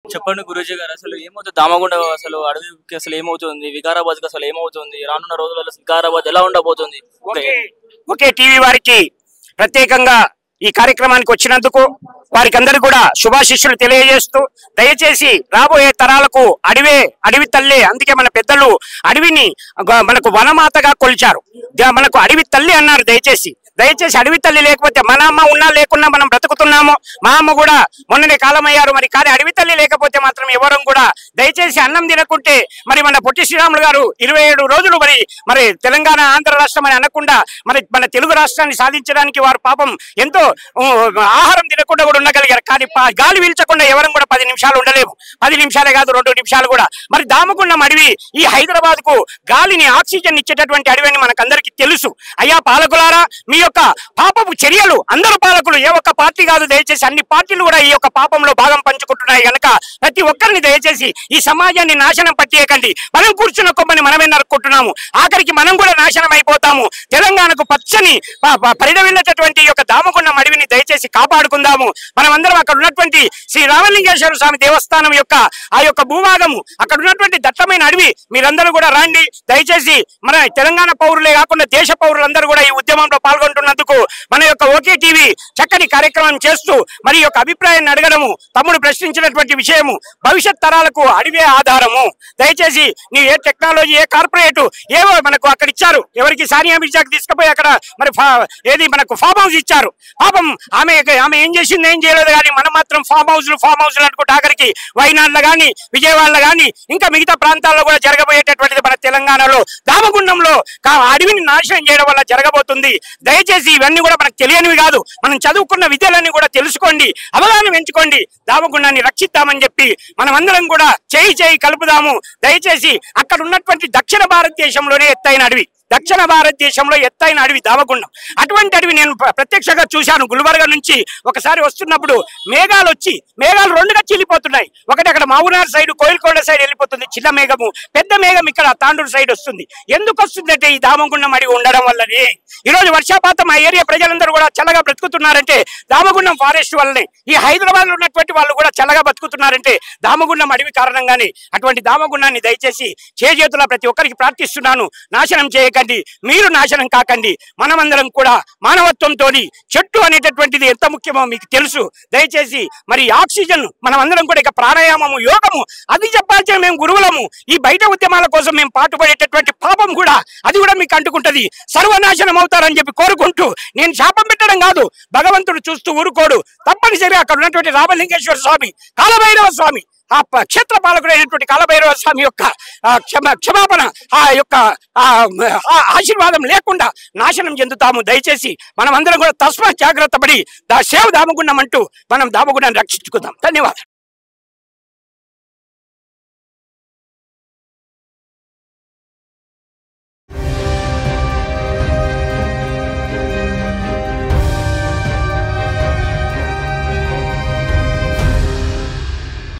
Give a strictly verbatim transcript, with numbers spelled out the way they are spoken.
చెప్పండి గురూజీ గారు, అసలు ఏమవుతుంది దామగుండ అసలు అడవికి అసలు ఏమవుతుంది, వికారాబాద్ కి అసలు ఏమవుతుంది, రానున్న రోజులలో వికారాబాద్ ఎలా ఉండబోతుంది? ఓకే టీవీ వారికి ప్రత్యేకంగా ఈ కార్యక్రమానికి వచ్చినందుకు వారికి అందరికీ కూడా శుభాశిష్యులు తెలియజేస్తూ, దయచేసి రాబోయే తరాలకు అడవే అడవి తల్లి, అందుకే మన పెద్దలు అడవిని మనకు వనమాతగా కొలిచారు, మనకు అడవి తల్లి అన్నారు. దయచేసి దయచేసి అడవి తల్లి లేకపోతే మన అమ్మ ఉన్నా లేకున్నా మనం బ్రతుకుతున్నాము. మా అమ్మ కూడా మొన్ననే కాలమయ్యారు మరి, కానీ అడవి తల్లి లేకపోతే మాత్రం ఎవరం కూడా దయచేసి అన్నం తినకుంటే మరి మన పొట్టి శ్రీరాములు గారు ఇరవై ఏడు రోజులు మరి మరి తెలంగాణ ఆంధ్ర రాష్ట్రం అని అనకుండా మరి మన తెలుగు రాష్ట్రాన్ని సాధించడానికి వారు పాపం ఎంతో ఆహారం తినకుండా కూడా ఉండగలిగారు. కానీ గాలి పీల్చకుండా ఎవరం కూడా పది నిమిషాలు ఉండలేము. పది నిమిషాలే కాదు, రెండు నిమిషాలు కూడా. మరి దామగుండం అడవి ఈ హైదరాబాద్ కు గాలిని ఆక్సిజన్ ఇచ్చేటటువంటి అడవి అని మనకందరికీ తెలుసు. అయ్యా పాలకులారా, మీ యొక్క పాపపు చర్యలు, అందరూ పాలకులు, ఏ ఒక్క పార్టీ కాదు, దయచేసి అన్ని పార్టీలు కూడా ఈ యొక్క పాపంలో భాగం పంచుకుంటున్నాయి కనుక ప్రతి ఒక్కరిని దయచేసి ఈ సమాజాన్ని నాశనం పట్టేయకండి. మనం కూర్చున్న కొమ్మని మనమే నరుక్కుంటున్నాము, ఆఖరికి మనం కూడా నాశనం అయిపోతాము. తెలంగాణకు పచ్చని పరిడవిల్లేటటువంటి యొక్క దామగుండం అడవిని దయచేసి కాపాడుకుందాము. మనం అందరం అక్కడ ఉన్నటువంటి శ్రీ రామలింగేశ్వర స్వామి దేవస్థానం యొక్క ఆ యొక్క భూభాగము, అక్కడ ఉన్నటువంటి దట్టమైన అడవి మీరందరూ కూడా రండి. దయచేసి మన తెలంగాణ పౌరులే కాకుండా దేశ పౌరులందరూ కూడా ఈ ఉద్యమంలో పాల్గొంటున్నందుకు మన యొక్క ఓకే టీవీ చక్కని కార్యక్రమం చేస్తూ మరి యొక్క అభిప్రాయాన్ని అడగడము, తమ్ముడు ప్రశ్నించినటువంటి విషయము, భవిష్యత్ తరాలకు అడవే ఆధారము. దయచేసి నీ ఏ టెక్నాలజీ ఏ కార్పొరేట్ ఏవో మనకు అక్కడ ఇచ్చారు, ఎవరికి సానియా మిర్జాకి తీసుకుపోయి అక్కడ మరి ఏది మనకు ఫామ్ హౌస్ ఇచ్చారు. పాపం ఆమె ఆమె ఏం చేసింది ఏం చేయలేదు, కానీ మనం మాత్రం ఫామ్ హౌస్లు ఫామ్ హౌస్లు అనుకుంటే ఆఖరికి వైనాడులో కానీ విజయవాడలో కానీ ఇంకా మిగతా ప్రాంతాల్లో కూడా జరగబోయేటటువంటిది మన తెలంగాణలో దామగుండంలో అడవిని నాశనం చేయడం వల్ల జరగబోతుంది. దయచేసి ఇవన్నీ కూడా మనకు తెలియనివి కాదు, మనం చదువుకున్న విద్యలన్నీ కూడా తెలుసుకోండి, అవగాహన పెంచుకోండి, దామగుండాన్ని రక్షిద్దామని చెప్పి మనం అందరం కూడా చేయి చేయి కలుపుదాము. దయచేసి అక్కడ ఉన్నటువంటి దక్షిణ భారతదేశంలోనే ఎత్తైన అడవి, దక్షిణ భారతదేశంలో ఎత్తైన అడవి దామగుండం. అటువంటి అడవి నేను ప్రత్యక్షంగా చూశాను. గుల్బర్గా నుంచి ఒకసారి వస్తున్నప్పుడు మేఘాలు వచ్చి మేఘాలు రెండుగా చీలిపోతున్నాయి. ఒకటి అక్కడ మావునార్ సైడ్ కోయిల్కొండ సైడ్ వెళ్ళిపోతుంది చిన్న మేఘము, పెద్ద మేఘం ఇక్కడ తాండూరు సైడ్ వస్తుంది. ఎందుకు వస్తుందంటే ఈ దామగుండం అడవి ఉండడం వల్లనే. ఈరోజు వర్షాపాతం ఆ ఏరియా ప్రజలందరూ కూడా చల్లగా బ్రతుకుతున్నారంటే దామగుండం ఫారెస్ట్ వల్లనే. ఈ హైదరాబాద్ లో ఉన్నటువంటి వాళ్ళు కూడా చల్లగా బతుకుతున్నారంటే దామగుండం అడవి కారణంగానే. అటువంటి దామగుండాన్ని దయచేసి చేజేతుల ప్రతి ఒక్కరికి ప్రార్థిస్తున్నాను, నాశనం చేయక మీరు నాశనం కాకండి. మనమందరం కూడా మానవత్వంతో, చెట్టు అనేటటువంటిది ఎంత ముఖ్యమో మీకు తెలుసు. దయచేసి మరి ఆక్సిజన్ మనం అందరం కూడా ఇక ప్రాణాయామము యోగము అది చెప్పాల్సిన మేము గురువులము. ఈ బయట ఉద్యమాల కోసం మేము పాటుపడేటటువంటి పాపం కూడా అది కూడా మీకు అంటుకుంటది. సర్వనాశనం అవుతారని చెప్పి కోరుకుంటూ, నేను శాపం పెట్టడం కాదు, భగవంతుడు చూస్తూ ఊరుకోడు. తప్పనిసరిగా అక్కడ ఉన్నటువంటి రామలింగేశ్వర స్వామి, కాలభైరవ స్వామి, ఆ క్షేత్ర పాలకుడైనటువంటి కాలభైరవ స్వామి యొక్క క్షమ క్షమాపణ ఆ యొక్క ఆశీర్వాదం లేకుండా నాశనం చెందుతాము. దయచేసి మనం అందరం కూడా తస్మాత్ జాగ్రత్త పడి దా సేవ దామగుండం అంటూ మనం దామగుండాన్ని రక్షించుకుందాం. ధన్యవాదాలు.